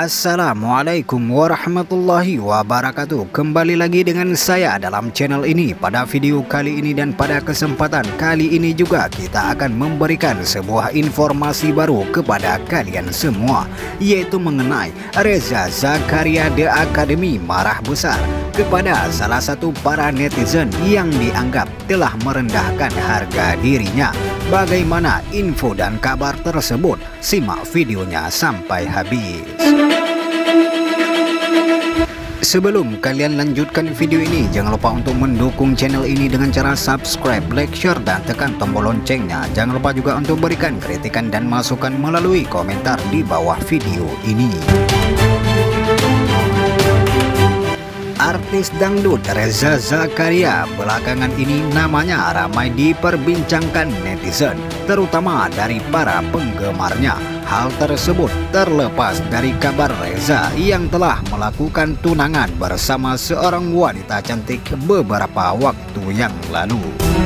Assalamualaikum warahmatullahi wabarakatuh. Kembali lagi dengan saya dalam channel ini. Pada video kali ini dan pada kesempatan kali ini juga kita akan memberikan sebuah informasi baru kepada kalian semua, yaitu mengenai Reza Zakaria The Academy marah besar kepada salah satu para netizen yang dianggap telah merendahkan harga dirinya. Bagaimana info dan kabar tersebut? Simak videonya sampai habis. Sebelum kalian lanjutkan video ini, jangan lupa untuk mendukung channel ini dengan cara subscribe, like, share, dan tekan tombol loncengnya. Jangan lupa juga untuk berikan kritikan dan masukan melalui komentar di bawah video ini. Artis dangdut Reza Zakaria belakangan ini namanya ramai diperbincangkan netizen, terutama dari para penggemarnya. Hal tersebut terlepas dari kabar Reza yang telah melakukan tunangan bersama seorang wanita cantik beberapa waktu yang lalu.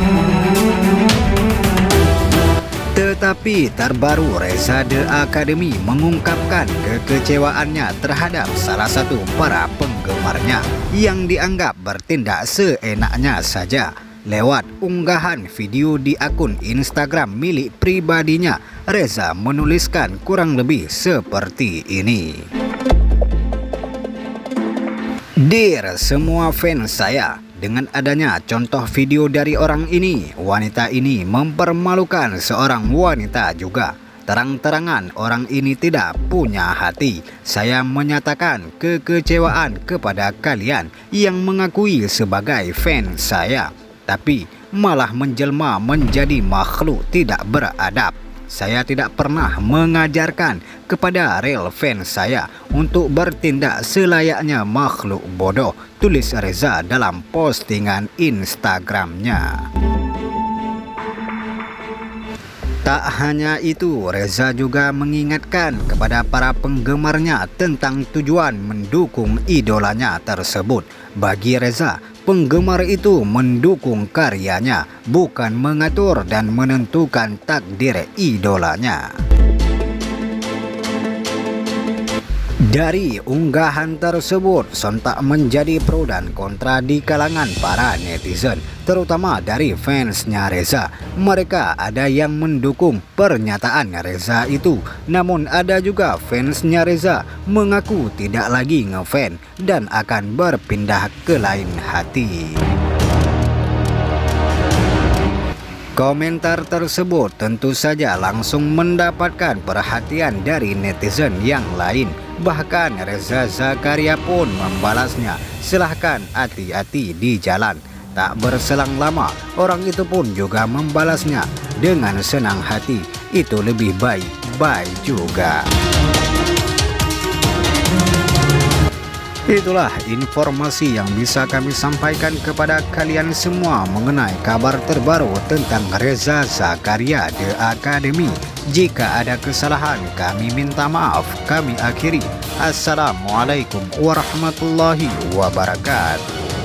Tetapi terbaru Reza The Academy mengungkapkan kekecewaannya terhadap salah satu para penggemarnya yang dianggap bertindak seenaknya saja. Lewat unggahan video di akun Instagram milik pribadinya, Reza menuliskan kurang lebih seperti ini. Dear semua fans saya, dengan adanya contoh video dari orang ini, wanita ini mempermalukan seorang wanita juga. Terang-terangan orang ini tidak punya hati. Saya menyatakan kekecewaan kepada kalian yang mengakui sebagai fans saya, tapi malah menjelma menjadi makhluk tidak beradab. Saya tidak pernah mengajarkan kepada real fans saya untuk bertindak selayaknya makhluk bodoh, tulis Reza dalam postingan Instagramnya. Tak hanya itu, Reza juga mengingatkan kepada para penggemarnya tentang tujuan mendukung idolanya tersebut. Bagi Reza, penggemar itu mendukung karyanya, bukan mengatur dan menentukan takdir idolanya. Dari unggahan tersebut sontak menjadi pro dan kontra di kalangan para netizen, terutama dari fansnya Reza. Mereka ada yang mendukung pernyataan Reza itu, namun ada juga fansnya Reza mengaku tidak lagi ngefans dan akan berpindah ke lain hati. Komentar tersebut tentu saja langsung mendapatkan perhatian dari netizen yang lain. Bahkan Reza Zakaria pun membalasnya, silahkan hati-hati di jalan. Tak berselang lama, orang itu pun juga membalasnya dengan senang hati, itu lebih baik, bye juga. Itulah informasi yang bisa kami sampaikan kepada kalian semua mengenai kabar terbaru tentang Reza Zakaria The Academy. Jika ada kesalahan, kami minta maaf. Kami akhiri. Assalamualaikum warahmatullahi wabarakatuh.